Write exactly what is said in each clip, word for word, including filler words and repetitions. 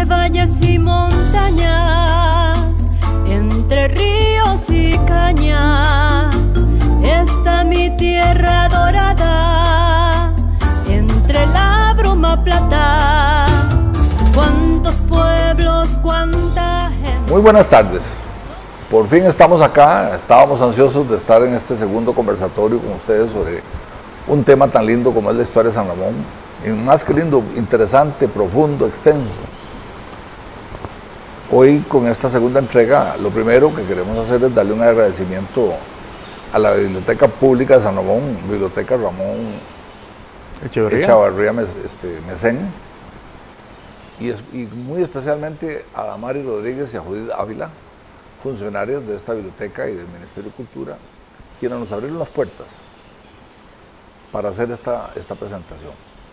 entre valles y montañas, entre ríos y cañas, está mi tierra dorada, entre la bruma plata. Cuántos pueblos, cuánta gente. Muy buenas tardes. Por fin estamos acá. Estábamos ansiosos de estar en este segundo conversatorio con ustedes sobre un tema tan lindo como es la historia de San Ramón. Y más que lindo, interesante, profundo, extenso. Hoy, con esta segunda entrega, lo primero que queremos hacer es darle un agradecimiento a la Biblioteca Pública de San Ramón, Biblioteca Ramón Echeverría, Echavarría este, Mesén, y, es, y muy especialmente a Damari Rodríguez y a Judith Ávila, funcionarios de esta biblioteca y del Ministerio de Cultura, quienes nos abrieron las puertas para hacer esta, esta presentación.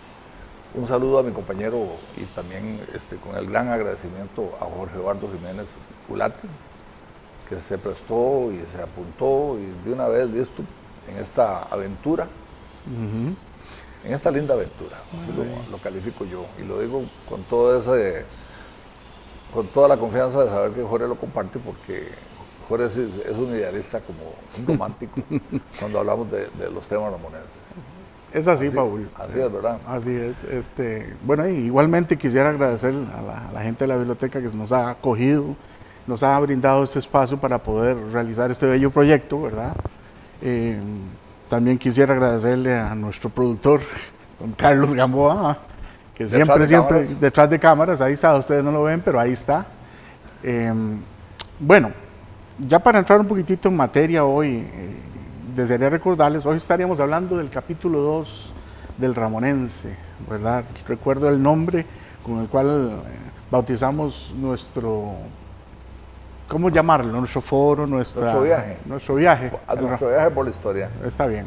Un saludo a mi compañero y también este, con el gran agradecimiento a Jorge Eduardo Jiménez Ulate, que se prestó y se apuntó y de una vez listo en esta aventura, uh-huh. en esta linda aventura, así lo, lo califico yo, y lo digo con todo ese, con toda la confianza de saber que Jorge lo comparte, porque Jorge es, es un idealista, como un romántico cuando hablamos de, de los temas ramonenses. Es así, así Paul. Así es, ¿verdad? Así es. Este, bueno, y igualmente quisiera agradecer a la, a la gente de la biblioteca que nos ha acogido, nos ha brindado este espacio para poder realizar este bello proyecto, ¿verdad? Eh, también quisiera agradecerle a nuestro productor, don Carlos Gamboa, que detrás siempre, de siempre, cámaras. detrás de cámaras, ahí está, ustedes no lo ven, pero ahí está. Eh, bueno, ya para entrar un poquitito en materia hoy, eh, desearía recordarles, hoy estaríamos hablando del capítulo dos del Ramonense, ¿verdad? Recuerdo el nombre con el cual eh, bautizamos nuestro, ¿cómo llamarlo? Nuestro foro, nuestra, nuestro viaje. Nuestro viaje. A nuestro viaje por la historia. Está bien.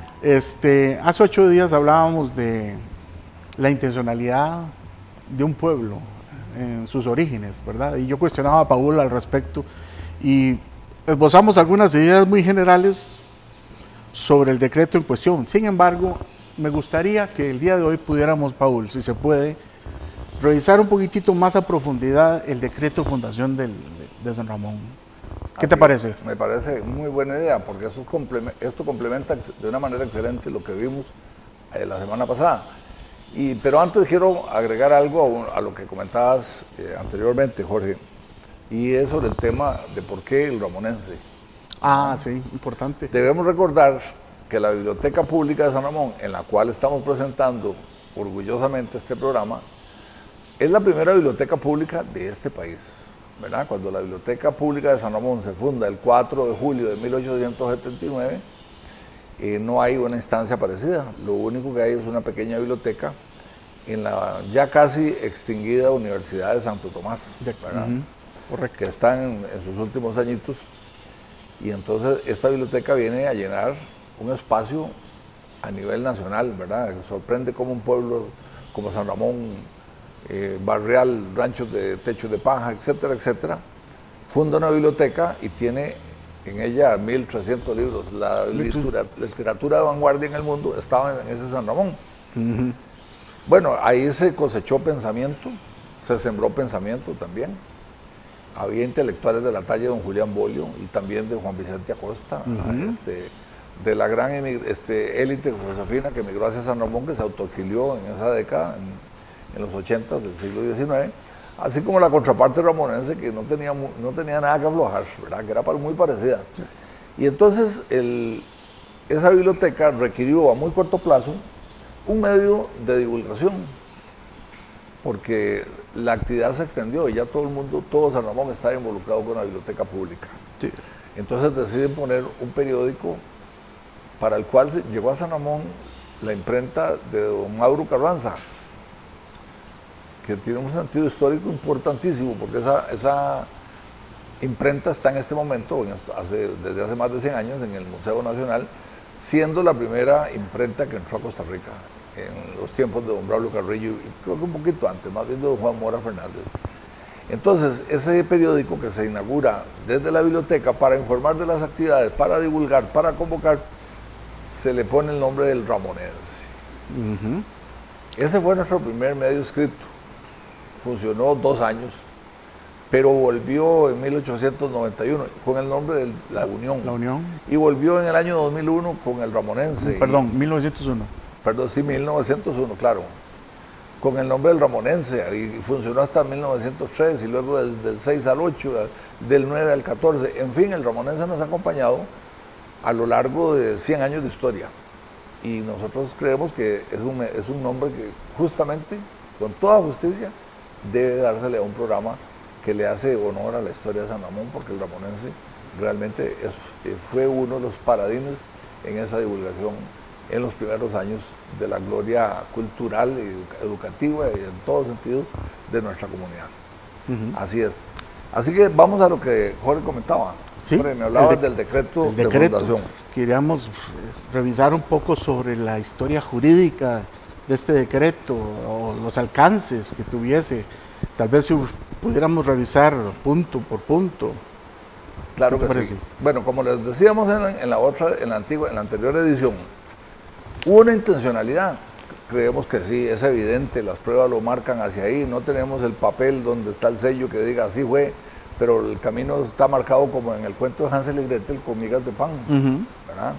Este, hace ocho días hablábamos de la intencionalidad de un pueblo en sus orígenes, ¿verdad? Y yo cuestionaba a Paul al respecto y esbozamos algunas ideas muy generales sobre el decreto en cuestión. Sin embargo, me gustaría que el día de hoy pudiéramos, Paul, si se puede, revisar un poquitito más a profundidad el decreto de fundación del, de San Ramón. ¿Qué Así te parece? Me parece muy buena idea, porque eso complementa, esto complementa de una manera excelente lo que vimos eh, la semana pasada. Y, pero antes quiero agregar algo a, a lo que comentabas eh, anteriormente, Jorge, y es sobre el tema de por qué el ramonense. Ah, sí, importante. Debemos recordar que la Biblioteca Pública de San Ramón, en la cual estamos presentando orgullosamente este programa, es la primera biblioteca pública de este país, ¿verdad? Cuando la Biblioteca Pública de San Ramón se funda el cuatro de julio de mil ochocientos setenta y nueve, eh, no hay una instancia parecida. Lo único que hay es una pequeña biblioteca en la ya casi extinguida Universidad de Santo Tomás, ¿verdad? Uh-huh. Correcto. Que están en, en sus últimos añitos. Y entonces esta biblioteca viene a llenar un espacio a nivel nacional, ¿verdad? Que sorprende como un pueblo como San Ramón, eh, barrial, ranchos de techos de paja, etcétera, etcétera, funda una biblioteca y tiene en ella mil trescientos libros. La literatura, literatura de vanguardia en el mundo estaba en ese San Ramón. Uh-huh. Bueno, ahí se cosechó pensamiento, se sembró pensamiento también. Había intelectuales de la talla de don Julián Bolio y también de Juan Vicente Acosta, uh-huh. este, de la gran este, élite josefina que emigró hacia San Ramón, que se autoexilió en esa década, en, en los ochentas del siglo diecinueve, así como la contraparte ramonense, que no tenía, no tenía nada que aflojar, ¿verdad? Que era muy parecida. Sí. Y entonces el, esa biblioteca requirió a muy corto plazo un medio de divulgación, porque la actividad se extendió y ya todo el mundo, todo San Ramón estaba involucrado con la biblioteca pública. Sí. Entonces deciden poner un periódico para el cual llegó a San Ramón la imprenta de don Mauro Carranza, que tiene un sentido histórico importantísimo, porque esa, esa imprenta está en este momento, hace, desde hace más de cien años, en el Museo Nacional, siendo la primera imprenta que entró a Costa Rica en los tiempos de don Braulio Carrillo, y creo que un poquito antes, más bien de don Juan Mora Fernández. Entonces, ese periódico que se inaugura desde la biblioteca para informar de las actividades, para divulgar, para convocar, se le pone el nombre del Ramonense. Uh-huh. Ese fue nuestro primer medio escrito, funcionó dos años, pero volvió en mil ochocientos noventa y uno con el nombre de La Unión. La Unión. Y volvió en el año dos mil uno con el Ramonense. Perdón, y, mil novecientos uno. Perdón, sí, mil novecientos uno, claro. Con el nombre del Ramonense, y funcionó hasta mil novecientos tres, y luego del, del seis al ocho, del nueve al catorce. En fin, el Ramonense nos ha acompañado a lo largo de cien años de historia. Y nosotros creemos que es un, es un nombre que justamente, con toda justicia, debe dársele a un programa que le hace honor a la historia de San Ramón, porque el ramonense realmente es, fue uno de los paladines en esa divulgación en los primeros años de la gloria cultural y educativa y en todo sentido de nuestra comunidad. Uh-huh. Así es. Así que vamos a lo que Jorge comentaba. Sí, Jorge, me hablaba de, del decreto, el decreto de fundación. Queríamos revisar un poco sobre la historia jurídica de este decreto o los alcances que tuviese. Tal vez si pudiéramos revisar punto por punto. Claro que sí. Bueno, como les decíamos en la, en la otra, en la antigua, en la anterior edición, hubo una intencionalidad. Creemos que sí, es evidente, las pruebas lo marcan hacia ahí, no tenemos el papel donde está el sello que diga así fue, pero el camino está marcado como en el cuento de Hansel y Gretel con migas de pan, uh-huh. ¿verdad?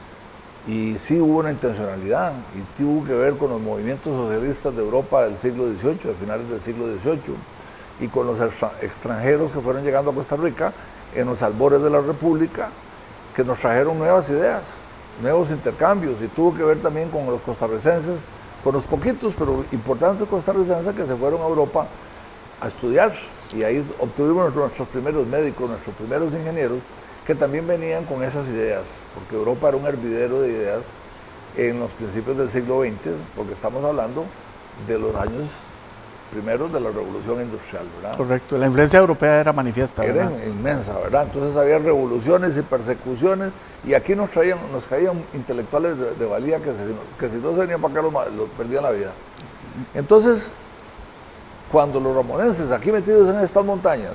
Y sí hubo una intencionalidad y tuvo que ver con los movimientos socialistas de Europa del siglo dieciocho, de finales del siglo dieciocho, y con los extranjeros que fueron llegando a Costa Rica en los albores de la República, que nos trajeron nuevas ideas, nuevos intercambios, y tuvo que ver también con los costarricenses, con los poquitos pero importantes costarricenses que se fueron a Europa a estudiar, y ahí obtuvimos nuestros primeros médicos, nuestros primeros ingenieros, que también venían con esas ideas, porque Europa era un hervidero de ideas en los principios del siglo veinte, porque estamos hablando de los años primeros de la Revolución Industrial, ¿verdad? Correcto, la influencia europea era manifiesta, Era ¿verdad? inmensa, ¿verdad? Entonces había revoluciones y persecuciones, y aquí nos traían, nos caían intelectuales de, de valía que, se, que si no se venían para acá, los, los perdían la vida. Entonces, cuando los ramonenses, aquí metidos en estas montañas,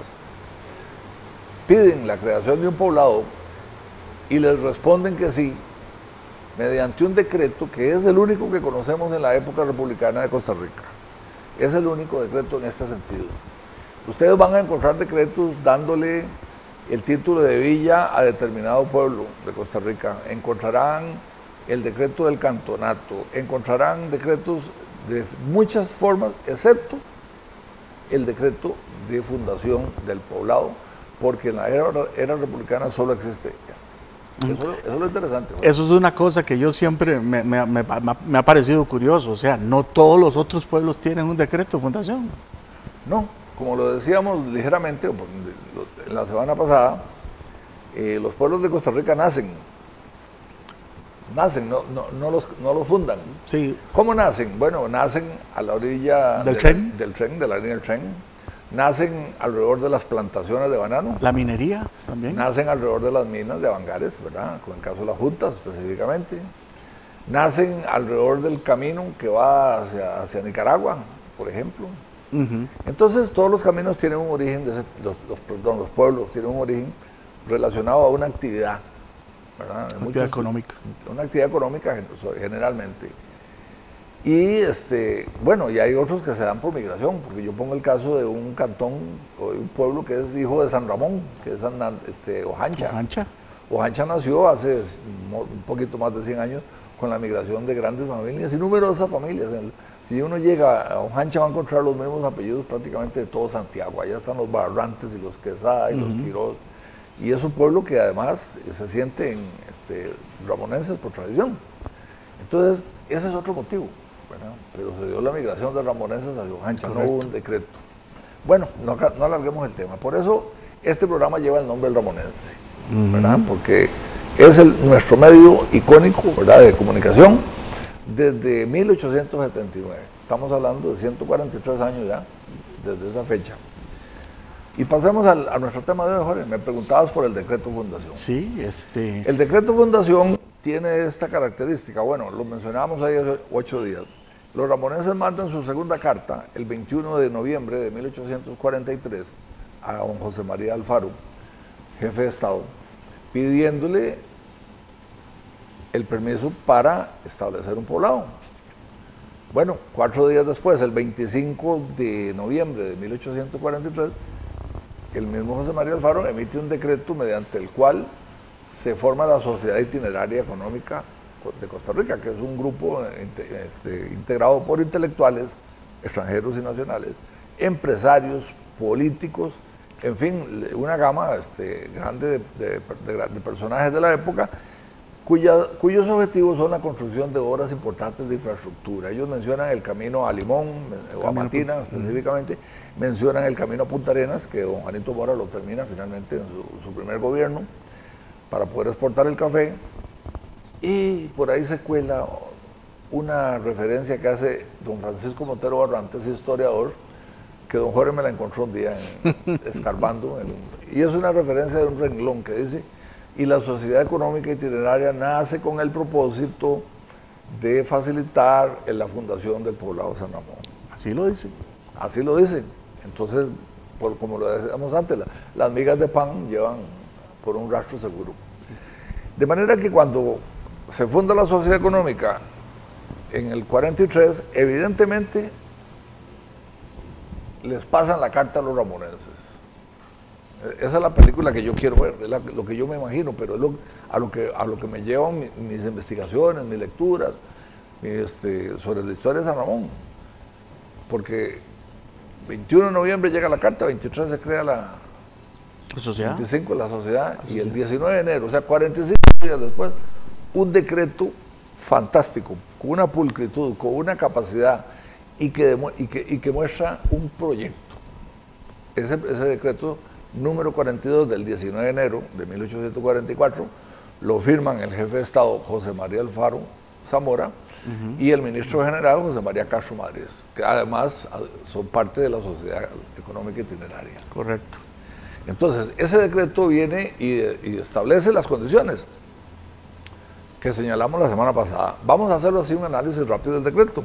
piden la creación de un poblado y les responden que sí, mediante un decreto que es el único que conocemos en la época republicana de Costa Rica. Es el único decreto en este sentido. Ustedes van a encontrar decretos dándole el título de villa a determinado pueblo de Costa Rica. Encontrarán el decreto del cantonato, encontrarán decretos de muchas formas, excepto el decreto de fundación del poblado, porque en la era, era republicana solo existe este. Eso, eso es lo interesante. ¿No? Eso es una cosa que yo siempre me, me, me, me ha parecido curioso, o sea, no todos los otros pueblos tienen un decreto de fundación. No, como lo decíamos ligeramente en la semana pasada, eh, los pueblos de Costa Rica nacen, nacen, no, no, no, los, no los fundan. Sí. ¿Cómo nacen? Bueno, nacen a la orilla del de tren, la, del tren, de la línea del tren. Nacen alrededor de las plantaciones de banano. La minería también. Nacen alrededor de las minas de Avangares, ¿verdad? Como en el caso de las juntas específicamente. Nacen alrededor del camino que va hacia, hacia Nicaragua, por ejemplo. Uh-huh. Entonces todos los caminos tienen un origen, de ese, los, los, perdón, los pueblos tienen un origen relacionado a una actividad, ¿verdad? Una Muchos, actividad económica. Una actividad económica generalmente. Y este, bueno, y hay otros que se dan por migración, porque yo pongo el caso de un cantón o de un pueblo que es hijo de San Ramón, que es San, este, Ojancha. Ojancha. Ojancha nació hace un poquito más de cien años con la migración de grandes familias y numerosas familias. Si uno llega a Ojancha va a encontrar los mismos apellidos prácticamente de todo Santiago. Allá están los Barrantes y los Quesada y uh-huh. los Quiroz. Y es un pueblo que además se sienten este, ramonenses por tradición. Entonces, ese es otro motivo. ¿verdad? Pero se dio la migración de ramonenses hacia Ojancha, no hubo un decreto. Bueno, no, no alarguemos el tema. Por eso este programa lleva el nombre del ramonense, uh-huh. ¿verdad? Porque es el, nuestro medio icónico, ¿verdad?, de comunicación desde mil ochocientos setenta y nueve. Estamos hablando de ciento cuarenta y tres años ya, desde esa fecha. Y pasemos al, a nuestro tema de hoy, Jorge. Me preguntabas por el decreto fundación. Sí, este... El decreto fundación tiene esta característica. Bueno, lo mencionábamos ahí hace ocho días. Los ramonenses mandan su segunda carta el veintiuno de noviembre de mil ochocientos cuarenta y tres a don José María Alfaro, jefe de Estado, pidiéndole el permiso para establecer un poblado. Bueno, cuatro días después, el veinticinco de noviembre de mil ochocientos cuarenta y tres, el mismo José María Alfaro emite un decreto mediante el cual se forma la Sociedad Itineraria Económica de Costa Rica, que es un grupo este, integrado por intelectuales extranjeros y nacionales, empresarios, políticos, en fin, una gama este, grande de, de, de, de personajes de la época, cuya, cuyos objetivos son la construcción de obras importantes de infraestructura. Ellos mencionan el camino a Limón, o a Matina específicamente, mencionan el camino a Punta Arenas, que don Juanito Mora lo termina finalmente en su, su primer gobierno, para poder exportar el café, y por ahí se cuela una referencia que hace don Francisco Montero Barrantes, historiador, que don Jorge me la encontró un día en, escarbando, en, y es una referencia de un renglón que dice: y la Sociedad Económica Itineraria nace con el propósito de facilitar en la fundación del poblado San Ramón. Así lo dice. Así lo dice. Entonces, por, como lo decíamos antes, la, las migas de pan llevan por un rastro seguro. De manera que cuando se funda la Sociedad Económica en el cuarenta y tres, evidentemente les pasan la carta a los ramonenses. Esa es la película que yo quiero ver, es la, lo que yo me imagino, pero es lo, a, lo que, a lo que me llevan mi, mis investigaciones, mis lecturas, mi, este, sobre la historia de San Ramón. Porque veintiuno de noviembre llega la carta, veintitrés se crea la sociedad, veinticinco la sociedad, la y sociedad. el diecinueve de enero, o sea, cuarenta y cinco días después, un decreto fantástico, con una pulcritud, con una capacidad, y que, y que, y que muestra un proyecto. Ese, ese decreto número cuarenta y dos del diecinueve de enero de mil ochocientos cuarenta y cuatro lo firman el jefe de Estado José María Alfaro Zamora uh-huh. y el ministro general José María Castro Madriz, que además son parte de la Sociedad Económica Itineraria. Correcto. Entonces, ese decreto viene y, y establece las condiciones que señalamos la semana pasada. Vamos a hacerlo así, un análisis rápido del decreto.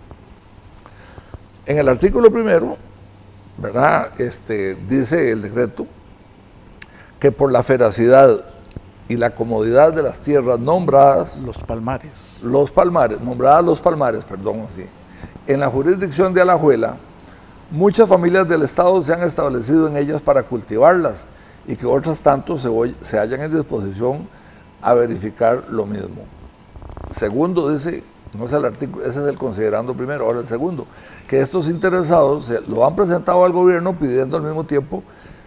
En el artículo primero, ¿verdad? Este, dice el decreto que por la feracidad y la comodidad de las tierras nombradas, los palmares, los palmares, nombradas los palmares, perdón, sí, en la jurisdicción de Alajuela, muchas familias del Estado se han establecido en ellas para cultivarlas y que otras tantos se, voy, se hallan en disposición a verificar lo mismo. Segundo, dice, no es el artículo, ese es el considerando primero, ahora el segundo, que estos interesados se, lo han presentado al gobierno pidiendo al mismo tiempo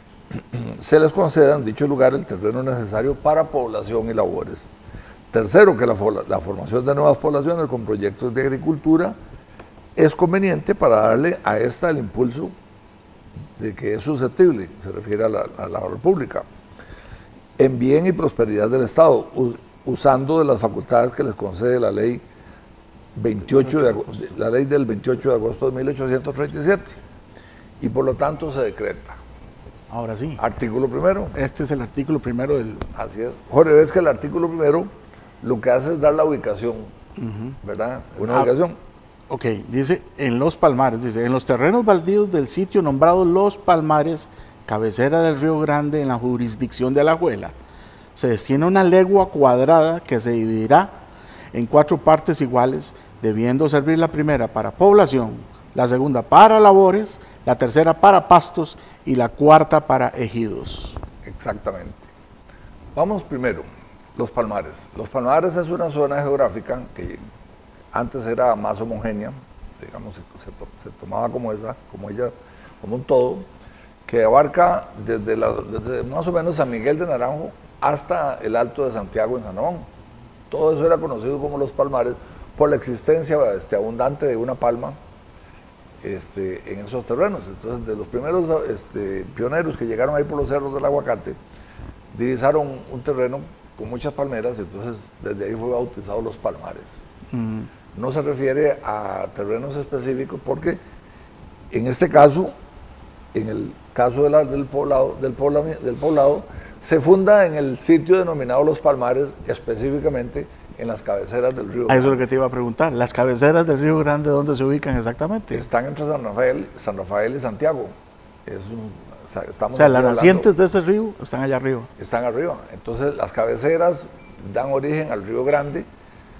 se les conceda en dicho lugar el terreno necesario para población y labores. Tercero, que la, la formación de nuevas poblaciones con proyectos de agricultura es conveniente para darle a esta el impulso de que es susceptible, se refiere a la, a la República, en bien y prosperidad del Estado, usando de las facultades que les concede la ley veintiocho de agosto, la ley del veintiocho de agosto de mil ochocientos treinta y siete, y por lo tanto se decreta. Ahora sí. Artículo primero. Este es el artículo primero del... Así es. Jorge, ves que el artículo primero lo que hace es dar la ubicación, uh-huh. ¿verdad? Una ah, ubicación. Ok, dice, en Los Palmares, dice, en los terrenos baldíos del sitio nombrado Los Palmares, cabecera del Río Grande, en la jurisdicción de Alajuela, se destina una legua cuadrada que se dividirá en cuatro partes iguales, debiendo servir la primera para población, la segunda para labores, la tercera para pastos y la cuarta para ejidos. Exactamente. Vamos primero, Los Palmares. Los Palmares es una zona geográfica que antes era más homogénea, digamos, se, se, se tomaba como esa, como ella, como un todo, que abarca desde, la, desde más o menos San Miguel de Naranjo hasta el Alto de Santiago en San Ramón. Todo eso era conocido como Los Palmares por la existencia este, abundante de una palma este, en esos terrenos. Entonces, de los primeros este, pioneros que llegaron ahí por los cerros del Aguacate, divisaron un terreno con muchas palmeras, entonces desde ahí fue bautizado Los Palmares. Mm. No se refiere a terrenos específicos porque en este caso, en el caso de la, del, poblado, del, pobla, del poblado, se funda en el sitio denominado Los Palmares, específicamente en las cabeceras del río. Ah, eso es lo que te iba a preguntar. ¿Las cabeceras del río Grande dónde se ubican exactamente? Están entre San Rafael, San Rafael y Santiago. Es un, o sea, estamos o sea las nacientes de ese río están allá arriba. Están arriba. Entonces las cabeceras dan origen al río Grande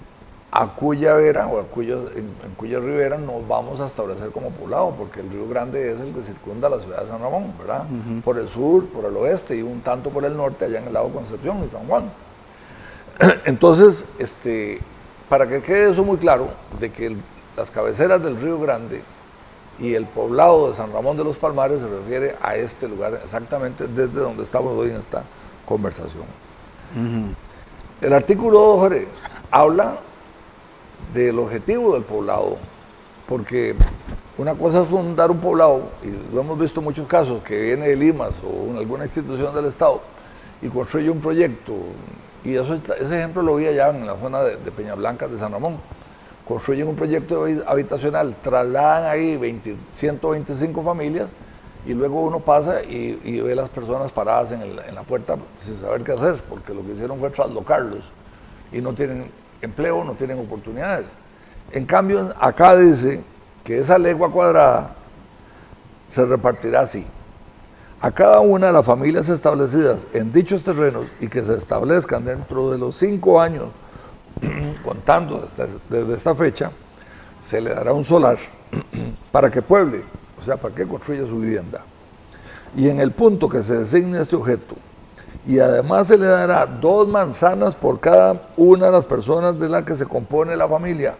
a cuya vera o a cuya, en, en cuya ribera nos vamos a establecer como poblado, porque el Río Grande es el que circunda la ciudad de San Ramón, ¿verdad? Uh-huh. Por el sur, por el oeste y un tanto por el norte, allá en el lado Concepción y San Juan. Entonces, este, para que quede eso muy claro, de que el, las cabeceras del Río Grande y el poblado de San Ramón de los Palmares se refiere a este lugar, exactamente desde donde estamos hoy en esta conversación. Uh-huh. El artículo dos, Jorge, habla del objetivo del poblado, porque una cosa es fundar un poblado, y lo hemos visto en muchos casos, que viene de Limas o en alguna institución del Estado y construye un proyecto, y eso, ese ejemplo lo vi allá en la zona de, de Peñablanca de San Ramón. Construyen un proyecto habitacional, trasladan ahí veinte, ciento veinticinco familias, y luego uno pasa y, y ve las personas paradas en, el, en la puerta sin saber qué hacer, porque lo que hicieron fue traslocarlos y no tienen empleo, no tienen oportunidades. En cambio, acá dice que esa legua cuadrada se repartirá así: a cada una de las familias establecidas en dichos terrenos y que se establezcan dentro de los cinco años, contando desde, desde esta fecha, se le dará un solar para que pueble, o sea, para que construya su vivienda. Y en el punto que se designe este objeto, y además se le dará dos manzanas por cada una de las personas de la que se compone la familia,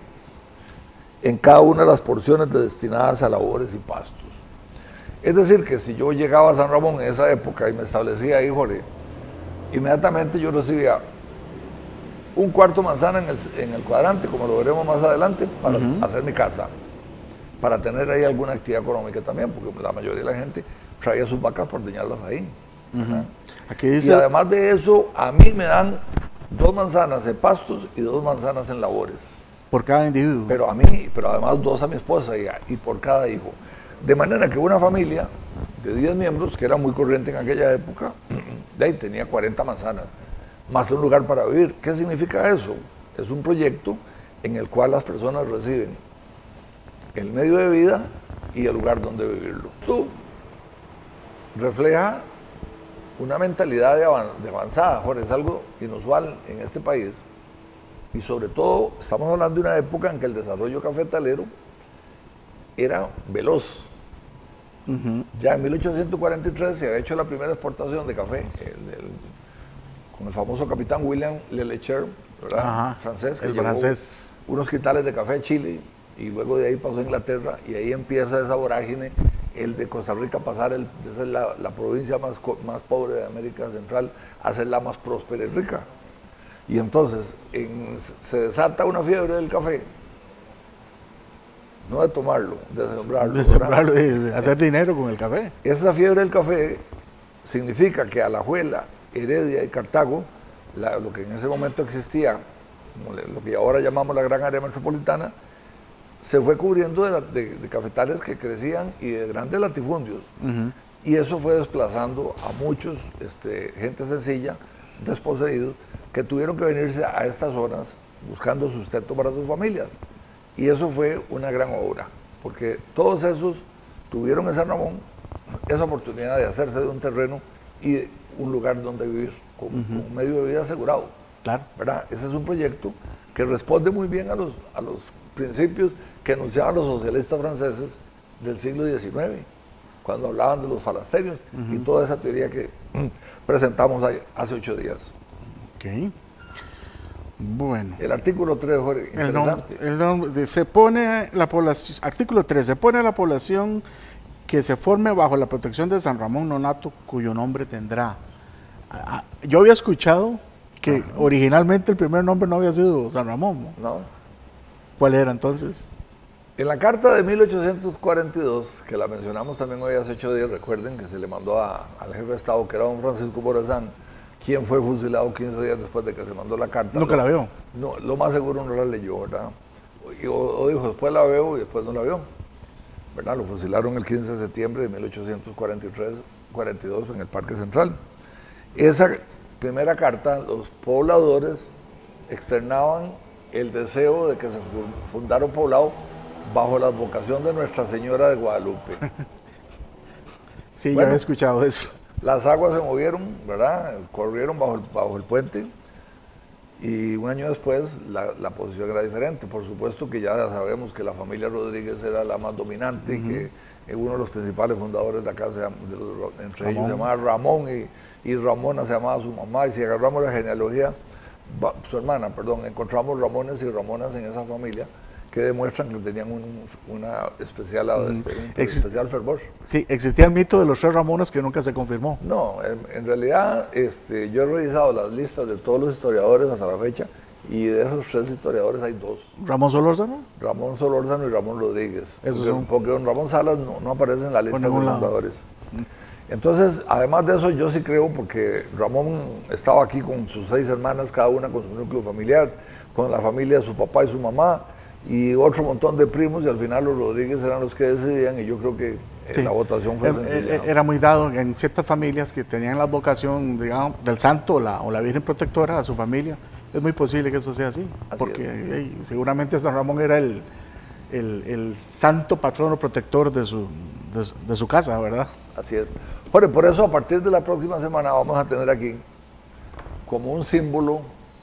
en cada una de las porciones destinadas a labores y pastos. Es decir, que si yo llegaba a San Ramón en esa época y me establecía ahí, Jorge, inmediatamente yo recibía un cuarto manzana en el, en el cuadrante, como lo veremos más adelante, para uh-huh. hacer mi casa, para tener ahí alguna actividad económica también, porque la mayoría de la gente traía sus vacas por ordeñarlas ahí. Uh-huh. Aquí dice... Y además de eso, a mí me dan dos manzanas en pastos y dos manzanas en labores. Por cada individuo. Pero a mí, pero además dos a mi esposa y, a, y por cada hijo. De manera que una familia de diez miembros, que era muy corriente en aquella época, de ahí tenía cuarenta manzanas, más un lugar para vivir. ¿Qué significa eso? Es un proyecto en el cual las personas reciben el medio de vida y el lugar donde vivirlo. Esto refleja una mentalidad de, avan de avanzada, Jorge, es algo inusual en este país, y sobre todo estamos hablando de una época en que el desarrollo cafetalero era veloz. Uh-huh. Ya en mil ochocientos cuarenta y tres se había hecho la primera exportación de café, el, el, con el famoso capitán William Lelecher, ¿verdad? Ajá, francés, que el llevó francés. unos quintales de café a Chile, y luego de ahí pasó a Inglaterra, y ahí empieza esa vorágine, el de Costa Rica pasar el, de ser la, la provincia más, más pobre de América Central a ser la más próspera y rica. Y entonces en, se desata una fiebre del café, no de tomarlo, de sembrarlo. De sembrarlo, de hacer dinero con el café. Esa fiebre del café significa que Alajuela, Heredia y Cartago, la, lo que en ese momento existía, como le, lo que ahora llamamos la gran área metropolitana, se fue cubriendo de, la, de, de cafetales que crecían y de grandes latifundios. Uh-huh. Y eso fue desplazando a muchos, este, gente sencilla, desposeídos, que tuvieron que venirse a estas zonas buscando sustento para sus familias. Y eso fue una gran obra, porque todos esos tuvieron en San Ramón esa oportunidad de hacerse de un terreno y un lugar donde vivir, con, uh-huh. con un medio de vida asegurado. Claro. ¿Verdad? Ese es un proyecto que responde muy bien a los, a los principios que enunciaban los socialistas franceses del siglo diecinueve, cuando hablaban de los falasterios uh-huh. y toda esa teoría que presentamos hace ocho días. Ok. Bueno. El artículo tres, Jorge, interesante. El nombre, el nombre, se pone la población, artículo tres, se pone a la población que se forme bajo la protección de San Ramón Nonato, cuyo nombre tendrá. Yo había escuchado que Ajá. originalmente el primer nombre no había sido San Ramón. ¿No? ¿No? ¿Cuál era entonces? En la carta de mil ochocientos cuarenta y dos, que la mencionamos también hoy hace ocho días, recuerden que se le mandó a, al jefe de Estado, que era don Francisco Morazán, quien fue fusilado quince días después de que se mandó la carta. ¿Nunca la vio? No, lo más seguro no la leyó, ¿verdad? O, o dijo, después la veo y después no la vio, ¿verdad? Lo fusilaron el quince de septiembre de mil ochocientos cuarenta y tres, cuarenta y dos en el Parque Central. Esa primera carta, los pobladores externaban el deseo de que se fundara un poblado bajo la advocación de Nuestra Señora de Guadalupe. Sí, bueno, ya he escuchado eso. Las aguas se movieron, ¿verdad? Corrieron bajo el, bajo el puente Y un año después la, la posición era diferente. Por supuesto que ya sabemos que la familia Rodríguez era la más dominante, uh-huh. que uno de los principales fundadores de acá, se llama, de los, entre Ramón. ellos se llamaba Ramón y, y Ramona se llamaba su mamá. Y si agarramos la genealogía, su hermana, perdón, encontramos Ramones y Ramonas en esa familia que demuestran que tenían un, una especial, uh-huh. este, un Exist especial fervor. Sí, existía el mito de los tres Ramones que nunca se confirmó. No, en, en realidad este, yo he revisado las listas de todos los historiadores hasta la fecha y de esos tres historiadores hay dos. ¿Ramón Solórzano? Ramón Solórzano y Ramón Rodríguez. Esos porque, son... porque don Ramón Salas no, no aparece en la lista de los fundadores. Entonces, además de eso, yo sí creo, porque Ramón estaba aquí con sus seis hermanas, cada una con su núcleo familiar, con la familia de su papá y su mamá, y otro montón de primos, y al final los Rodríguez eran los que decidían, y yo creo que sí. la votación fue sencilla. Era muy dado en ciertas familias que tenían la vocación, digamos, del santo o la, o la Virgen Protectora a su familia. Es muy posible que eso sea así, así porque hey, seguramente San Ramón era el, el, el santo patrono protector de su, de, de su casa, ¿verdad? Así es. Jorge, por eso a partir de la próxima semana vamos a tener aquí como un símbolo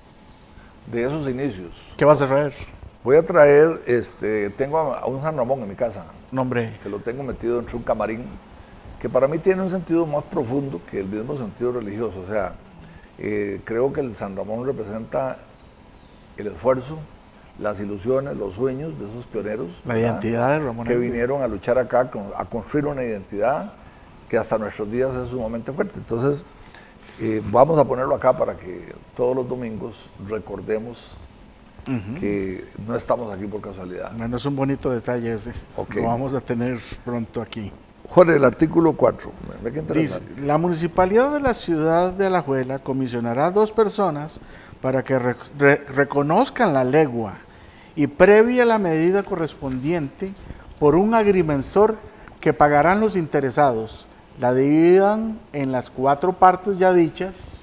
de esos inicios. ¿Qué vas a traer? Voy a traer, este, tengo a un San Ramón en mi casa. Nombre. Que lo tengo metido dentro de un camarín, que para mí tiene un sentido más profundo que el mismo sentido religioso. O sea, eh, creo que el San Ramón representa el esfuerzo, las ilusiones, los sueños de esos pioneros. La ¿verdad? Identidad de Ramón. Que vinieron a luchar acá, a construir una identidad que hasta nuestros días es sumamente fuerte. Entonces, eh, vamos a ponerlo acá para que todos los domingos recordemos uh-huh. que no estamos aquí por casualidad. Bueno, es un bonito detalle ese. Okay. Lo vamos a tener pronto aquí. Jorge, el artículo cuatro. ¿Ve qué interesante? Dice, la municipalidad de la ciudad de Alajuela comisionará a dos personas para que re, re, reconozcan la legua y previa la medida correspondiente por un agrimensor que pagarán los interesados, la dividan en las cuatro partes ya dichas,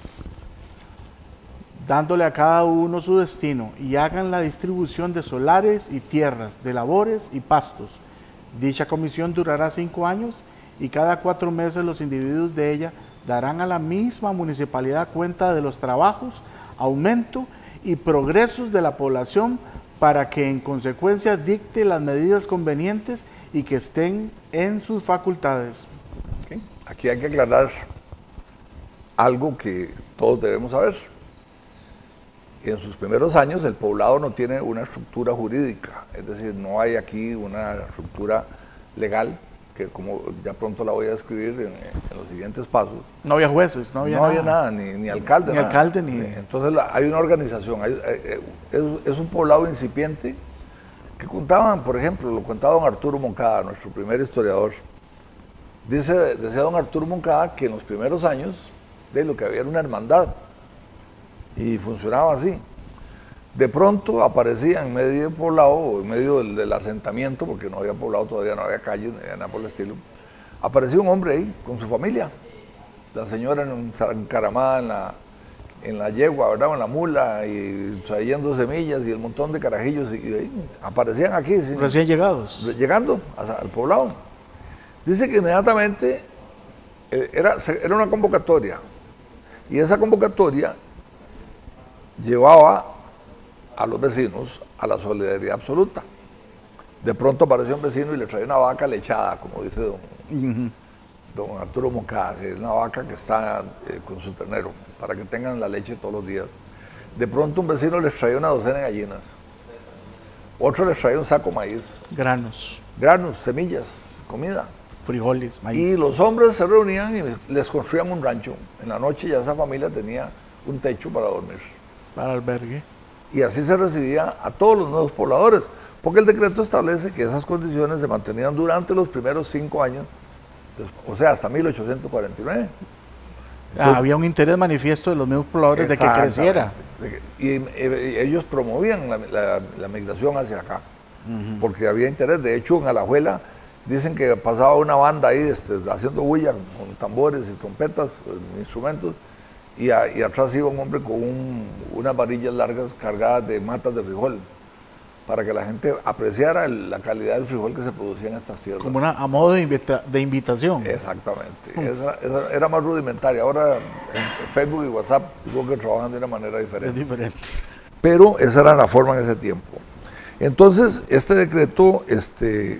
dándole a cada uno su destino, y hagan la distribución de solares y tierras, de labores y pastos. Dicha comisión durará cinco años y cada cuatro meses los individuos de ella darán a la misma municipalidad cuenta de los trabajos, aumento y progresos de la población para que en consecuencia dicte las medidas convenientes y que estén en sus facultades. Okay. Aquí hay que aclarar algo que todos debemos saber. En sus primeros años el poblado no tiene una estructura jurídica, es decir, no hay aquí una estructura legal, que como ya pronto la voy a describir en, en los siguientes pasos. No había jueces, no había no nada. había nada, ni, ni alcalde. Ni nada. alcalde, ni... Entonces la, hay una organización, hay, hay, es, es un poblado incipiente que contaban, por ejemplo, lo contaba don Arturo Moncada, nuestro primer historiador. Dice, decía don Arturo Moncada que en los primeros años de lo que había era una hermandad, y funcionaba así. De pronto aparecía en medio del poblado, en medio del, del asentamiento, porque no había poblado todavía, no había calles, ni nada por el estilo, aparecía un hombre ahí con su familia, la señora encaramada en la, en la yegua, ¿verdad? O en la mula, y trayendo semillas y el montón de carajillos, y, y ahí aparecían aquí. Sin, recién llegados. Llegando al poblado. Dice que inmediatamente eh, era, era una convocatoria, y esa convocatoria llevaba a los vecinos a la solidaridad absoluta. De pronto aparecía un vecino y le traía una vaca lechada, como dice don, uh-huh. don Arturo Moncada, es una vaca que está eh, con su ternero, para que tengan la leche todos los días. De pronto un vecino les traía una docena de gallinas, otro les traía un saco de maíz. Granos. Granos, semillas, comida. Frijoles, maíz. Y los hombres se reunían y les construían un rancho. En la noche ya esa familia tenía un techo para dormir. Para albergue. Y así se recibía a todos los nuevos pobladores, porque el decreto establece que esas condiciones se mantenían durante los primeros cinco años, o sea, hasta mil ochocientos cuarenta y nueve. Entonces, ah, había un interés manifiesto de los mismos pobladores de que creciera. De que, y, y ellos promovían la, la, la migración hacia acá, uh-huh. porque había interés. De hecho, en Alajuela dicen que pasaba una banda ahí este, haciendo bulla con tambores y trompetas, instrumentos, Y, a, y atrás iba un hombre con un, unas varillas largas cargadas de matas de frijol. para que la gente apreciara el, la calidad del frijol que se producía en estas tierras. Como una, a modo de, invita, de invitación. Exactamente. Mm. Esa, esa era más rudimentaria. Ahora en Facebook y WhatsApp digo que trabajan de una manera diferente. Es diferente. Pero esa era la forma en ese tiempo. Entonces, este decreto, este,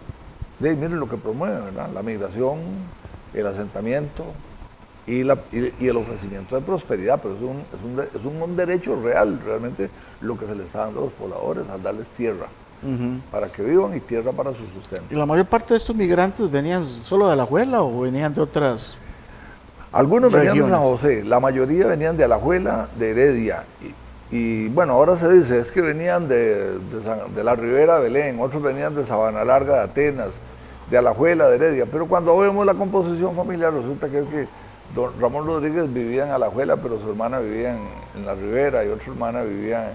de, miren lo que promueve, ¿verdad? La migración, el asentamiento y, la, y, y el ofrecimiento de prosperidad, pero es un, es, un, es un derecho real, realmente, lo que se les está dando a los pobladores al darles tierra, uh-huh. para que vivan y tierra para su sustento. ¿Y la mayor parte de estos migrantes venían solo de Alajuela o venían de otras Algunos regiones? Venían de San José, la mayoría venían de Alajuela, de Heredia, y, y bueno, ahora se dice, es que venían de, de, San, de la Ribera de Belén, otros venían de Sabana Larga de Atenas, de Alajuela, de Heredia, pero cuando vemos la composición familiar resulta que es que don Ramón Rodríguez vivía en Alajuela, pero su hermana vivía en, en la Ribera y otra hermana vivía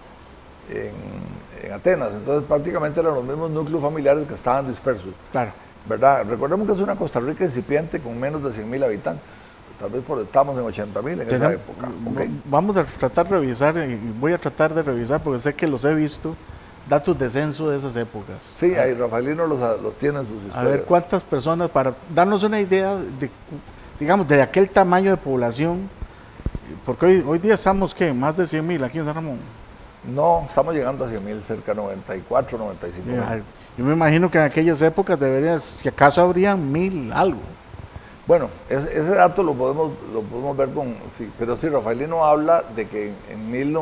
en, en, en Atenas, entonces prácticamente eran los mismos núcleos familiares que estaban dispersos. Claro. ¿Verdad? Recordemos que es una Costa Rica incipiente con menos de cien mil habitantes. Tal vez por, estamos en ochenta mil en Tenemos, esa época. Okay. Vamos a tratar de revisar, y voy a tratar de revisar porque sé que los he visto, datos de censo de esas épocas. Sí, ahí Rafaelino los, los tiene en sus historias. A ver cuántas personas, para darnos una idea de, digamos, de aquel tamaño de población, porque hoy, hoy día estamos, ¿qué? Más de cien mil aquí en San Ramón. No, estamos llegando a cien mil, cerca de noventa y cuatro, noventa y cinco mil. Yo me imagino que en aquellas épocas debería, si acaso habrían mil algo. Bueno, ese, ese dato lo podemos, lo podemos ver con, sí, pero sí, Rafaelino habla de que en, en mil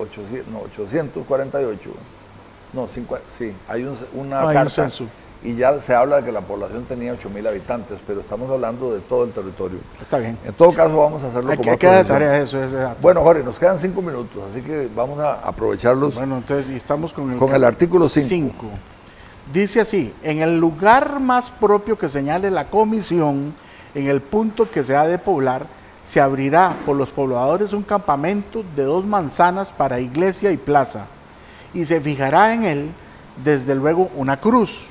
ochocientos cuarenta y ocho, no, cinco, sí, hay un, una ah, carta un censo. Y ya se habla de que la población tenía ocho mil habitantes, pero estamos hablando de todo el territorio. Está bien. En todo caso vamos a hacerlo hay como que queda de tarea eso, ese dato. Bueno, Jorge, nos quedan cinco minutos, así que vamos a aprovecharlos. Bueno, entonces y estamos con el, con el artículo cinco. Dice así, en el lugar más propio que señale la comisión, en el punto que se ha de poblar, se abrirá por los pobladores un campamento de dos manzanas para iglesia y plaza, y se fijará en él, desde luego, una cruz.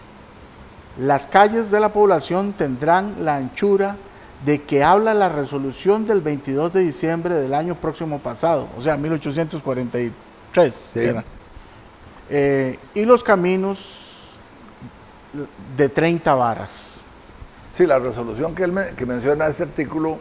Las calles de la población tendrán la anchura de que habla la resolución del veintidós de diciembre del año próximo pasado, o sea, mil ochocientos cuarenta y tres. Sí. Era. Eh, y los caminos de treinta varas. Sí, la resolución que, él me, que menciona este artículo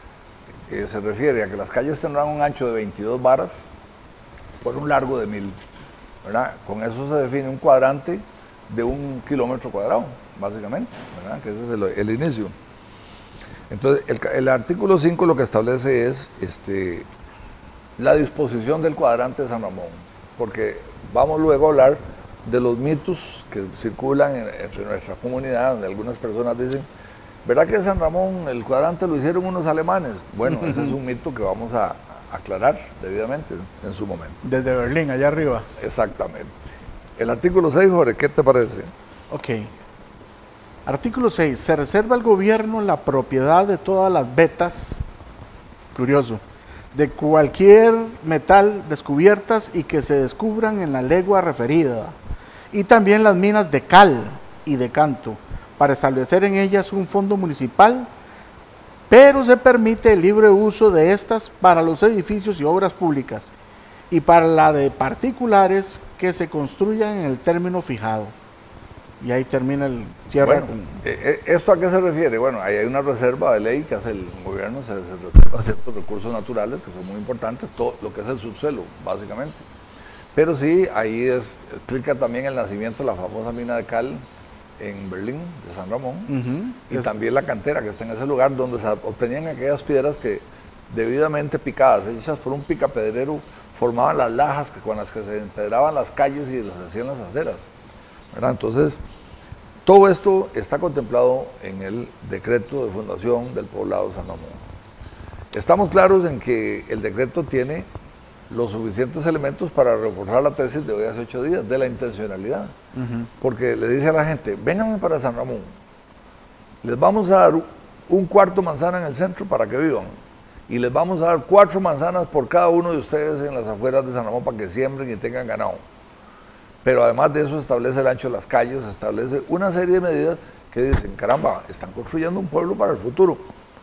eh, se refiere a que las calles tendrán un ancho de veintidós varas por un largo de mil, ¿verdad? Con eso se define un cuadrante de un kilómetro cuadrado, básicamente, ¿verdad? Que ese es el, el inicio. Entonces, el, el artículo cinco lo que establece es este, la disposición del cuadrante de San Ramón, porque vamos luego a hablar de los mitos que circulan en, entre nuestra comunidad, donde algunas personas dicen, ¿verdad que San Ramón, el cuadrante lo hicieron unos alemanes? Bueno, ese es un mito que vamos a, a aclarar debidamente en su momento. Desde Berlín, allá arriba. Exactamente. El artículo seis, Jorge, ¿qué te parece? Ok. Artículo seis. Se reserva al gobierno la propiedad de todas las vetas, curioso, de cualquier metal descubiertas y que se descubran en la legua referida, y también las minas de cal y de canto, para establecer en ellas un fondo municipal, pero se permite el libre uso de estas para los edificios y obras públicas, y para la de particulares que se construyan en el término fijado. Y ahí termina el cierre. Bueno, con... eh, ¿esto a qué se refiere? Bueno, ahí hay una reserva de ley que hace el gobierno, se, se reserva ciertos recursos naturales que son muy importantes, todo lo que es el subsuelo, básicamente. Pero sí, ahí es, explica también el nacimiento de la famosa mina de cal en Berlín, de San Ramón, uh-huh. y es... también la cantera que está en ese lugar donde se obtenían aquellas piedras que debidamente picadas, hechas por un picapedrero, formaban las lajas que, con las que se empedraban las calles y las hacían las aceras, ¿verdad? Entonces, todo esto está contemplado en el decreto de fundación del poblado de San Ramón. Estamos claros en que el decreto tiene los suficientes elementos para reforzar la tesis de hoy hace ocho días, de la intencionalidad. Uh-huh. Porque le dice a la gente, vénganme para San Ramón, les vamos a dar un cuarto manzana en el centro para que vivan, y les vamos a dar cuatro manzanas por cada uno de ustedes en las afueras de San Ramón para que siembren y tengan ganado. Pero además de eso establece el ancho de las calles, establece una serie de medidas que dicen, caramba, están construyendo un pueblo para el futuro.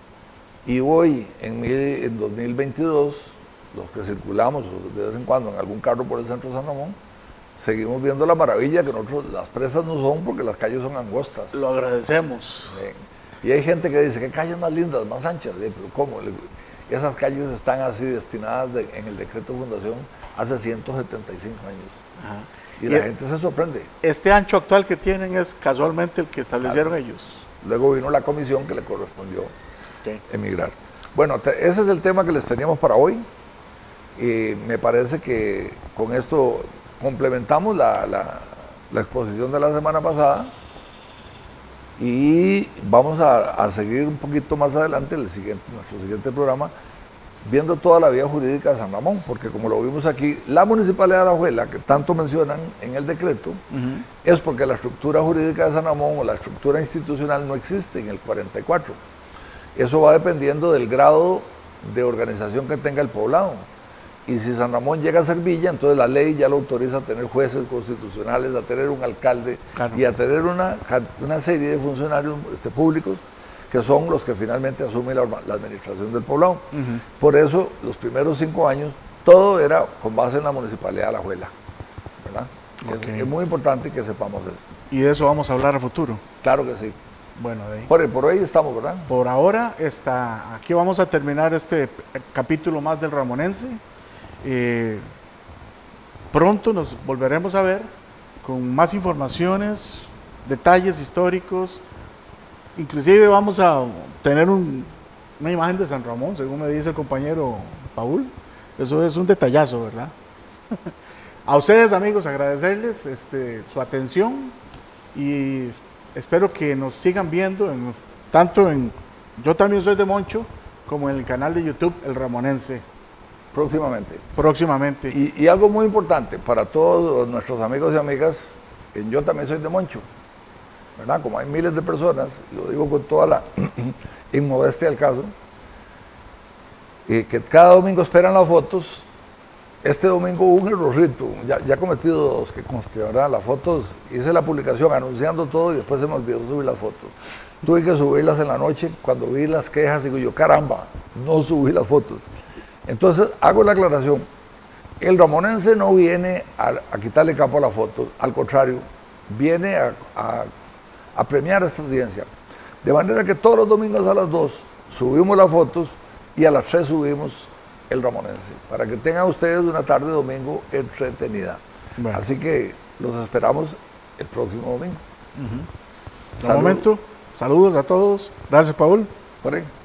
Y hoy, en, en dos mil veintidós, los que circulamos de vez en cuando en algún carro por el centro de San Ramón, seguimos viendo la maravilla que nosotros, las presas no son porque las calles son angostas. Lo agradecemos. Bien. Y hay gente que dice, ¿qué calles más lindas, más anchas? Pero ¿cómo? Esas calles están así destinadas de, en el decreto de fundación hace ciento setenta y cinco años. Ajá. Y, y la gente se sorprende. Este ancho actual que tienen es casualmente el que establecieron claro. ellos. Luego vino la comisión que le correspondió okay. emigrar. Bueno, te, ese es el tema que les teníamos para hoy. Y me parece que con esto complementamos la, la, la exposición de la semana pasada. Y vamos a, a seguir un poquito más adelante el siguiente, nuestro siguiente programa, viendo toda la vía jurídica de San Ramón, porque como lo vimos aquí, la Municipalidad de Alajuela, que tanto mencionan en el decreto, uh-huh. es porque la estructura jurídica de San Ramón o la estructura institucional no existe en el cuarenta y cuatro. Eso va dependiendo del grado de organización que tenga el poblado. Y si San Ramón llega a ser villa, entonces la ley ya lo autoriza a tener jueces constitucionales, a tener un alcalde claro. y a tener una, una serie de funcionarios este, públicos que son los que finalmente asumen la, la administración del poblado. Uh-huh. Por eso, los primeros cinco años, todo era con base en la Municipalidad de Alajuela, ¿verdad? Okay. Es, es muy importante que sepamos esto. ¿Y de eso vamos a hablar a futuro? Claro que sí. Bueno, de ahí. Por, por hoy estamos, ¿verdad? Por ahora, está, aquí vamos a terminar este capítulo más del Ramonense. Eh, pronto nos volveremos a ver con más informaciones, detalles históricos, inclusive vamos a tener un, una imagen de San Ramón, según me dice el compañero Paul. Eso es un detallazo, ¿verdad? A ustedes, amigos, agradecerles este, su atención y espero que nos sigan viendo en, tanto en Yo También Soy de Moncho como en el canal de YouTube El Ramonense. Próximamente. Próximamente. Y, y algo muy importante para todos nuestros amigos y amigas, Yo También Soy de Moncho, ¿verdad? Como hay miles de personas, lo digo con toda la inmodestia del caso, y que cada domingo esperan las fotos. Este domingo hubo un errorcito, ya, ya cometí dos, que conste, ¿verdad? Las fotos, hice la publicación anunciando todo y después se me olvidó subir las fotos. Tuve que subirlas en la noche, cuando vi las quejas, digo yo, caramba, no subí las fotos. Entonces, hago la aclaración, el ramonense no viene a, a quitarle campo a las fotos, al contrario, viene a, a, a premiar a esta audiencia. De manera que todos los domingos a las dos subimos las fotos y a las tres subimos el ramonense, para que tengan ustedes una tarde de domingo entretenida. Bueno. Así que los esperamos el próximo domingo. Uh-huh. De momento, saludos a todos. Gracias, Paul. Por ahí.